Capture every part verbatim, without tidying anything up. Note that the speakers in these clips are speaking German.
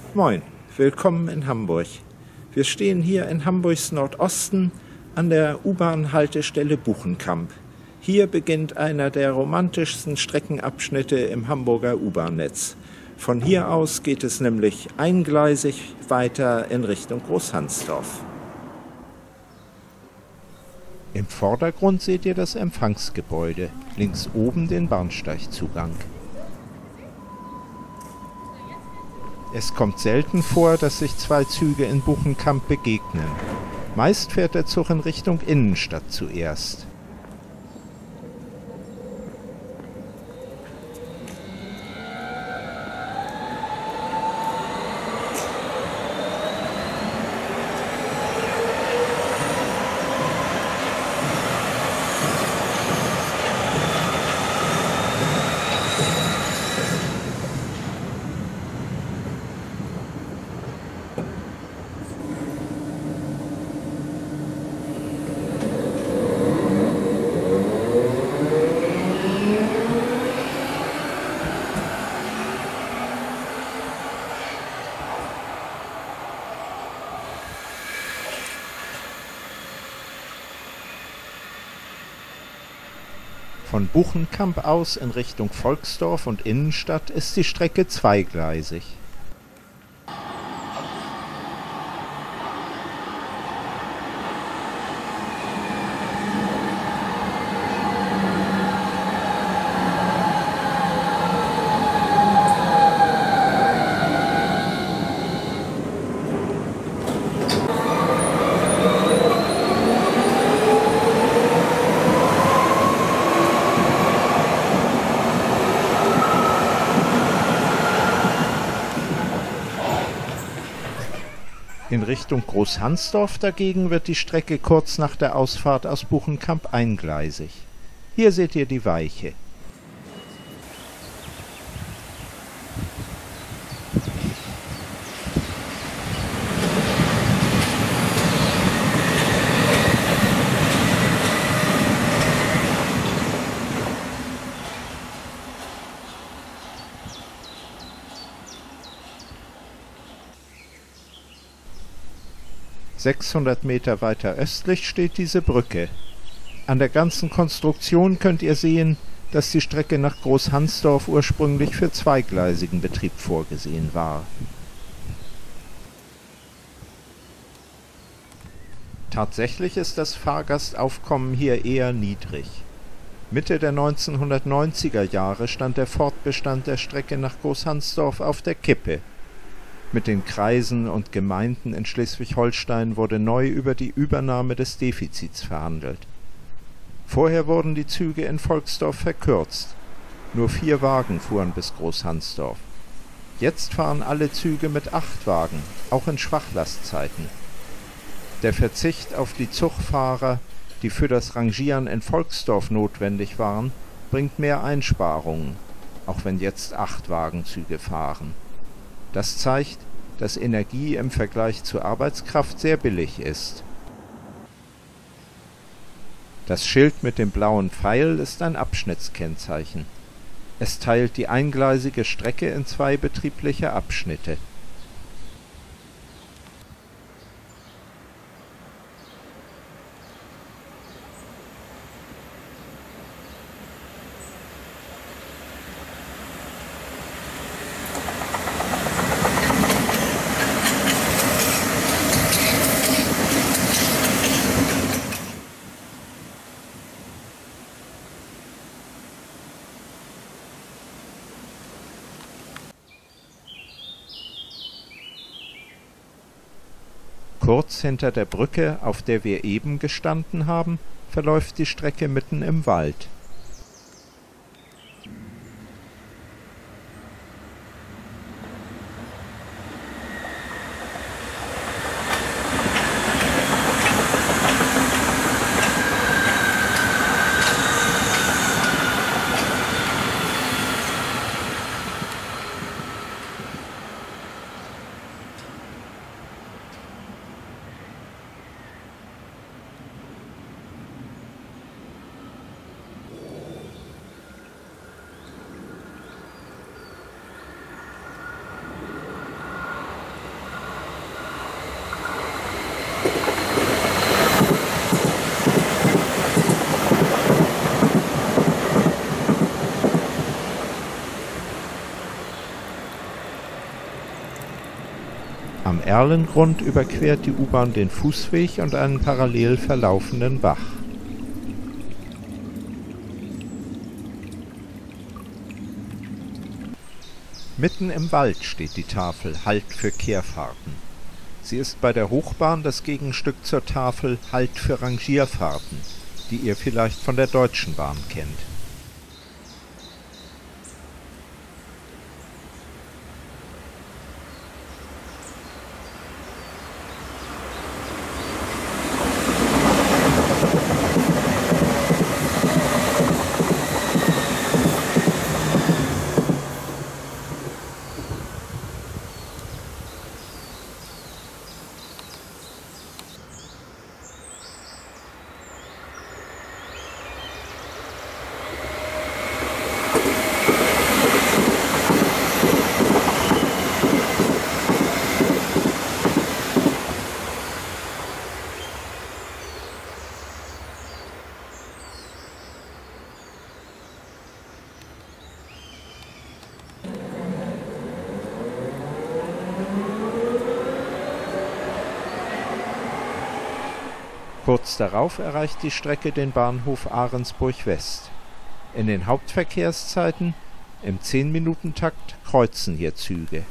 Moin, willkommen in Hamburg. Wir stehen hier in Hamburgs Nordosten an der U-Bahn-Haltestelle Buchenkamp. Hier beginnt einer der romantischsten Streckenabschnitte im Hamburger U-Bahn-Netz. Von hier aus geht es nämlich eingleisig weiter in Richtung Großhansdorf. Im Vordergrund seht ihr das Empfangsgebäude, links oben den Bahnsteigzugang. Es kommt selten vor, dass sich zwei Züge in Buchenkamp begegnen. Meist fährt der Zug in Richtung Innenstadt zuerst. Von Buchenkamp aus in Richtung Volksdorf und Innenstadt ist die Strecke zweigleisig. In Richtung Großhansdorf dagegen wird die Strecke kurz nach der Ausfahrt aus Buchenkamp eingleisig. Hier seht ihr die Weiche. sechshundert Meter weiter östlich steht diese Brücke. An der ganzen Konstruktion könnt ihr sehen, dass die Strecke nach Großhansdorf ursprünglich für zweigleisigen Betrieb vorgesehen war. Tatsächlich ist das Fahrgastaufkommen hier eher niedrig. Mitte der neunzehnhundertneunziger Jahre stand der Fortbestand der Strecke nach Großhansdorf auf der Kippe. Mit den Kreisen und Gemeinden in Schleswig-Holstein wurde neu über die Übernahme des Defizits verhandelt. Vorher wurden die Züge in Volksdorf verkürzt. Nur vier Wagen fuhren bis Großhansdorf. Jetzt fahren alle Züge mit acht Wagen, auch in Schwachlastzeiten. Der Verzicht auf die Zugfahrer, die für das Rangieren in Volksdorf notwendig waren, bringt mehr Einsparungen, auch wenn jetzt acht Wagenzüge fahren. Das zeigt, dass Energie im Vergleich zur Arbeitskraft sehr billig ist. Das Schild mit dem blauen Pfeil ist ein Abschnittskennzeichen. Es teilt die eingleisige Strecke in zwei betriebliche Abschnitte. Kurz hinter der Brücke, auf der wir eben gestanden haben, verläuft die Strecke mitten im Wald. Am Erlengrund überquert die U-Bahn den Fußweg und einen parallel verlaufenden Bach. Mitten im Wald steht die Tafel Halt für Kehrfahrten. Sie ist bei der Hochbahn das Gegenstück zur Tafel Halt für Rangierfahrten, die ihr vielleicht von der Deutschen Bahn kennt. Kurz darauf erreicht die Strecke den Bahnhof Ahrensburg West. In den Hauptverkehrszeiten, im zehn-Minuten-Takt, kreuzen hier Züge.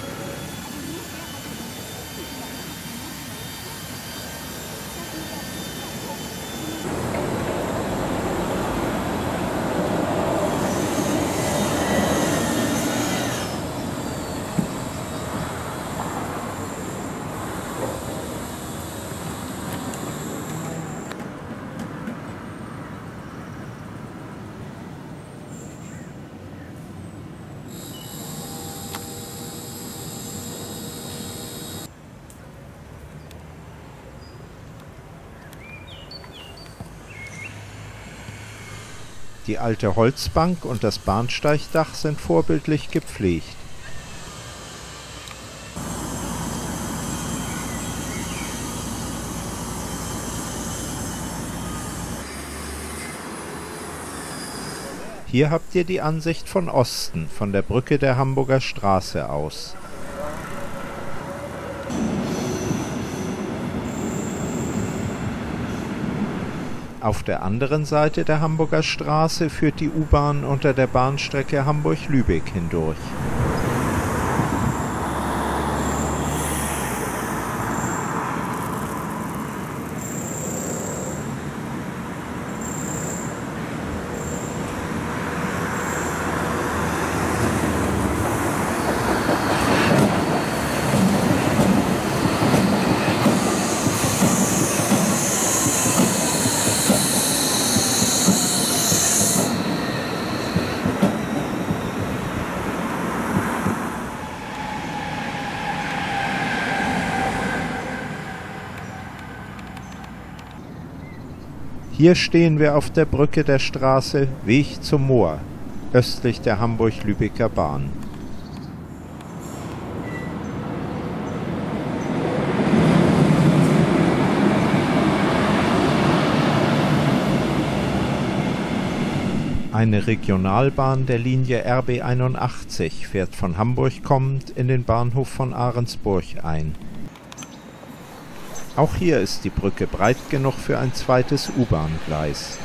Die alte Holzbank und das Bahnsteigdach sind vorbildlich gepflegt. Hier habt ihr die Ansicht von Osten, von der Brücke der Hamburger Straße aus. Auf der anderen Seite der Hamburger Straße führt die U-Bahn unter der Bahnstrecke Hamburg-Lübeck hindurch. Hier stehen wir auf der Brücke der Straße Weg zum Moor, östlich der Hamburg-Lübecker Bahn. Eine Regionalbahn der Linie R B einundachtzig fährt von Hamburg kommend in den Bahnhof von Ahrensburg ein. Auch hier ist die Brücke breit genug für ein zweites U-Bahn-Gleis.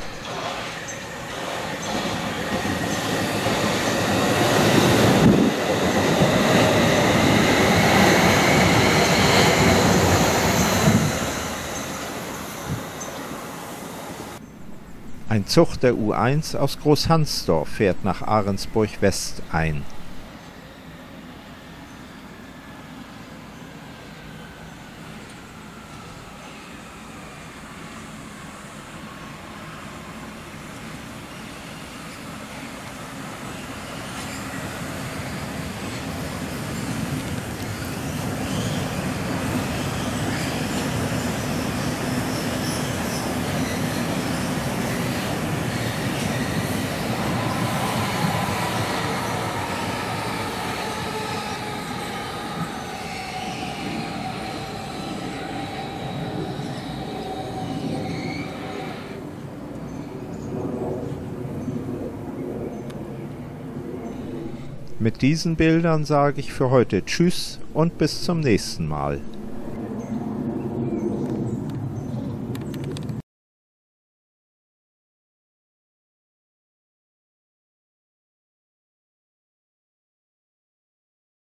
Ein Zug der U eins aus Großhansdorf fährt nach Ahrensburg West ein. Mit diesen Bildern sage ich für heute Tschüss und bis zum nächsten Mal.